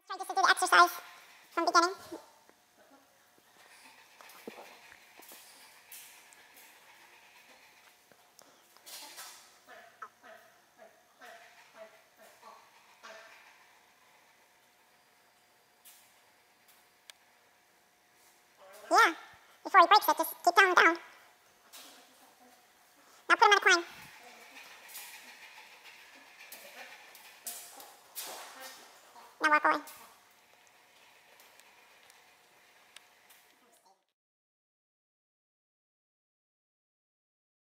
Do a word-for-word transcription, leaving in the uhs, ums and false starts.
Try just to do the exercise from beginning. Yeah, before he breaks it, just keep down and down. Now put him on a climb. Now walk away.